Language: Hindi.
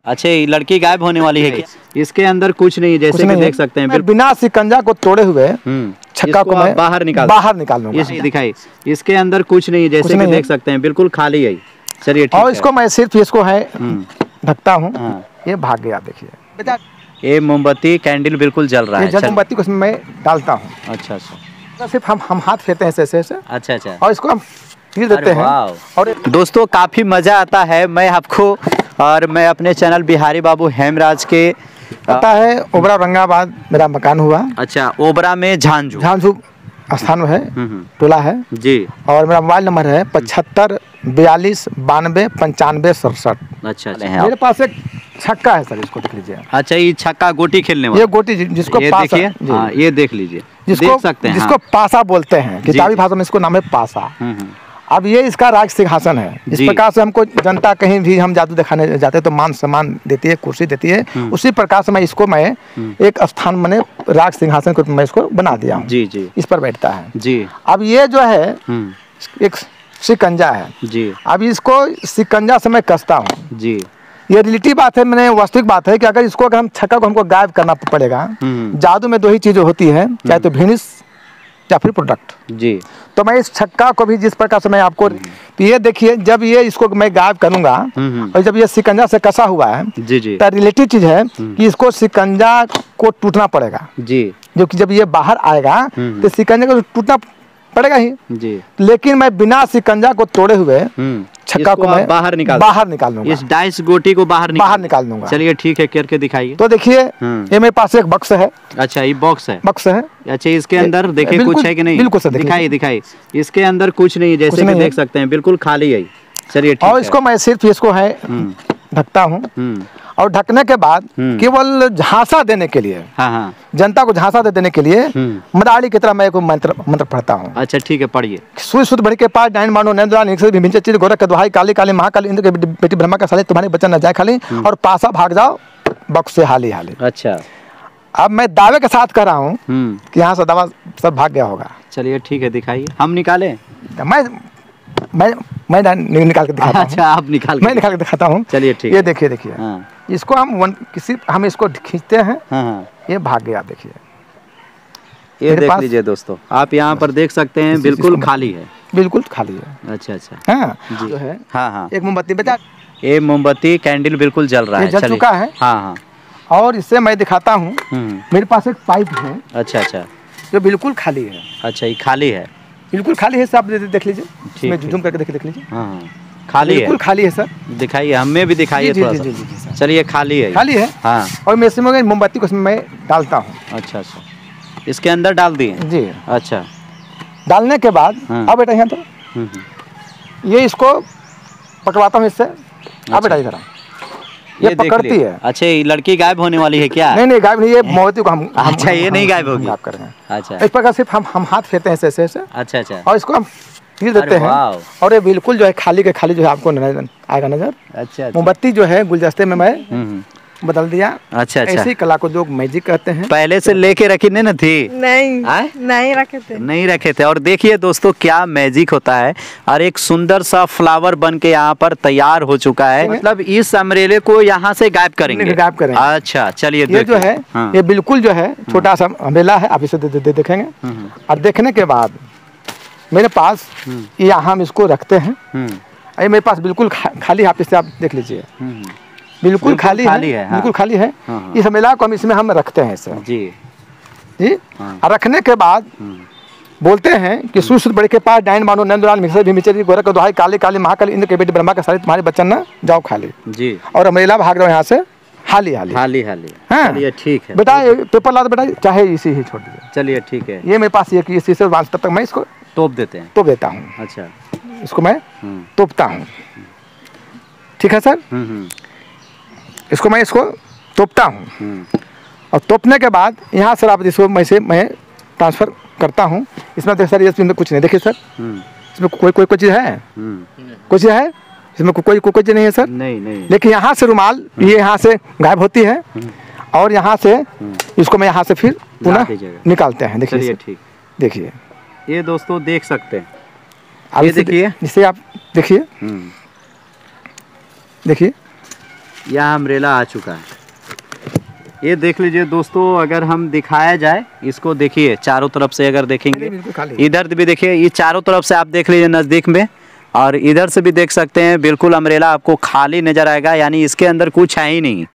अच्छा, ये लड़की गायब होने वाली है क्या? इसके अंदर कुछ नहीं है, जैसे कि देख सकते हैं। बिना शिकंजा को तोड़े हुए छक्का को मैं बाहर निकाल लूंगा। ये दिखाई, इसके अंदर कुछ नहीं है, जैसे कि देख सकते हैं, बिल्कुल खाली है। चलिए ठीक है। और इसको मैं सिर्फ इसको है ढकता हूँ, ये भाग गया। देखिए ये मोमबत्ती कैंडल बिल्कुल जल रहा है। मोमबत्ती को मैं डालता हूँ। अच्छा अच्छा, सिर्फ हम हाथ फेरते हैं ऐसे। अच्छा अच्छा, और इसको हम तीर देते हैं। और दोस्तों काफी मजा आता है। मैं अपने चैनल बिहारी बाबू हेमराज के पता है ओबरा औरंगाबाद मेरा मकान हुआ। अच्छा, ओबरा में झांझू स्थान है, टोला है जी। और मेरा मोबाइल नंबर है 75 42 92 95 67। अच्छा, मेरे पास एक छक्का है सर, इसको देख लीजिए। अच्छा, ये छक्का गोटी खेलने वाला, ये गोटी जिसको देखिए, ये देख लीजिए, देख सकते हैं, जिसको पासा बोलते हैं, किताबी भाषा में इसको नाम है पासा। अब ये इसका राज सिंहासन है। इस प्रकार से हमको जनता कहीं भी हम जादू दिखाने जाते हैं तो मान सम्मान देती है, कुर्सी देती है। उसी प्रकार से मैं एक स्थान मैंने राज सिंहासन को मैं इसको बना दिया हूँ जी जी। इस पर बैठता है जी। अब ये जो है एक शिकंजा है जी। अब इसको शिकंजा से मैं कसता हूँ जी। ये रिलेटिव बात है, मैंने वास्तविक बात है कि अगर हम छक्का को हमको गायब करना पड़ेगा। जादू में दो ही चीजें होती है, चाहे तो भिनिस या फिर प्रोडक्ट जी। तो मैं इस छक्का को भी जिस प्रकार से मैं आपको, तो ये देखिए, जब ये इसको मैं गायब करूंगा और जब ये शिकंजा से कसा हुआ है जी जी, तो रिलेटिव चीज है कि इसको शिकंजा को टूटना पड़ेगा जी। जो कि जब ये बाहर आएगा तो शिकंजा को टूटना पड़ेगा ही जी। लेकिन मैं बिना शिकंजा को तोड़े हुए छक्का को मैं बाहर निकाल लूंगा। इस डाइस गोटी को बाहर निकाल दूंगा। चलिए ठीक है, करके दिखाइए। तो देखिए, ये मेरे पास एक बक्स है। अच्छा, ये बॉक्स है। अच्छा, इसके अंदर देखिए कुछ है कि नहीं? बिल्कुल सर, दिखाइए। इसके अंदर कुछ नहीं है, जैसे कि देख सकते हैं, बिल्कुल खाली है। चलिए ठीक है। और इसको मैं सिर्फ इसको है ढकता हूँ। और ढकने के बाद केवल झांसा देने के लिए, जनता को झांसा देने के लिए मदारी की तरह मैं एक मंत्र पढ़ता हूँ। अच्छा ठीक है, पढ़िए। सूर्य शुद्ध भरी के पास डाइन मानो नैंद्रा गोरख दुहाई काली काली महाकाली इंद्र के बेटी ब्रह्मा का साले तुम्हारे बच्चन न जाए खाली, और पासा भाग जाओ बक्स से हाली हाली। अच्छा, अब मैं दावे के साथ कर रहा हूँ कि यहाँ से दवा सब भाग गया होगा। चलिए ठीक है, दिखाइए। हम निकाले? मैं निकाल के दिखाता हूँ। अच्छा, आप मैं निकाल के दिखाता हूँ। चलिए ठीक है। ये देखिए इसको हम इसको खींचते हैं। ये भाग गया। देखिए, ये देख लीजिए दोस्तों, आप यहाँ पर देख सकते हैं, बिल्कुल खाली है, बिल्कुल खाली है। अच्छा अच्छा, हाँ जो है, हाँ एक मोमबत्ती बेटा, ये मोमबत्ती कैंडल बिल्कुल जल रहा है, जल चुका है। हाँ। और इससे मैं दिखाता हूँ, मेरे पास एक पाइप है। अच्छा अच्छा, जो बिल्कुल खाली है। अच्छा, ये खाली है, बिल्कुल खाली है। आप देख लीजिए, इसमें जूम करके देख लीजिए। हाँ, खाली है, बिल्कुल खाली है सर। दिखाइए, हमें भी दिखाइए थोड़ा सा। चलिए, खाली है। हाँ। और मैं इसमें मोमबत्ती को मैं डालता हूँ। अच्छा अच्छा, इसके अंदर डाल दिए जी। अच्छा, डालने के बाद अब बेटा यहाँ तो ये इसको पकड़वाता हूँ इससे। अब बेटा इधर ये पकड़ती है। अच्छा, ये लड़की गायब होने वाली है क्या? नहीं गायब नहीं, ये मोमबत्ती को हम अच्छा, ये नहीं गायब होगी, आप करेंगे। अच्छा, इस प्रकार सिर्फ हम हाथ फेरते हैं ऐसे। अच्छा अच्छा, और इसको हम तीर देते हैं। और ये बिल्कुल जो है खाली के खाली जो है आपको आएगा नजर। अच्छा, मोमबत्ती जो है गुलदस्ते में मैं बदल दिया। अच्छा अच्छा, ऐसी कला को जो मैजिक कहते हैं। पहले से लेके रखी नहीं थी? नहीं रखे थे। और देखिए दोस्तों, क्या मैजिक होता है। और एक सुंदर सा फ्लावर बन के यहाँ पर तैयार हो चुका है। मतलब इस अमरेले को यहाँ से गायब करेंगे। अच्छा चलिए, ये जो है ये बिल्कुल जो है छोटा सा अमरेला है। आप इसे देखेंगे, और देखने के बाद मेरे पास यहाँ हम इसको रखते हैं। ये मेरे पास बिल्कुल खाली, आप इसे आप देख लीजिए, बिल्कुल खाली है। हाँ। बिल्कुल खाली है। इस अमरेला को हम रखते हैं इसे जी। और रखने के बाद बोलते हैं कि सूर्य बड़े के पास डाइन मानो नंदलाल गोरख दुहाई काली काली महाकाली इंद्र के बेटी ब्रह्मा का सारे तुम्हारे बच्चन न जाओ खाली जी। और अमरेला भाग रहे यहाँ से हाली हाली हाली हाली। हाँ ठीक है बेटा, पेपर ला दो बेटा, चाहे इसी ही छोड़ दीजिए। चलिए ठीक है। ये मेरे पास ये इसी से तब तक मैं इसको तोप देता हूँ। अच्छा, इसको मैं तोपता हूँ। ठीक है सर, इसको मैं तोपता हूँ। और तोपने के बाद यहाँ सर आप इसको मैं ट्रांसफ़र करता हूँ। इसमें देख सर, इसमें कुछ नहीं, देखिए सर, इसमें कोई चीज़ है? कुछ है इसमें? कोई चीज़ नहीं है सर। नहीं। लेकिन यहाँ से रुमाल ये यहाँ से गायब होती है, और यहाँ से इसको मैं यहाँ से फिर पुनः निकालते हैं। देखिए ठीक, देखिए ये दोस्तों देख सकते हैं। आप देखिए, इसे आप देखिए, यह अम्ब्रेला आ चुका है। ये देख लीजिए दोस्तों, अगर हम दिखाया जाए इसको, देखिए चारों तरफ से अगर देखेंगे, इधर भी देखिए, ये चारों तरफ से आप देख लीजिए नज़दीक में, और इधर से भी देख सकते हैं, बिल्कुल अम्ब्रेला आपको खाली नज़र आएगा, यानी इसके अंदर कुछ है ही नहीं।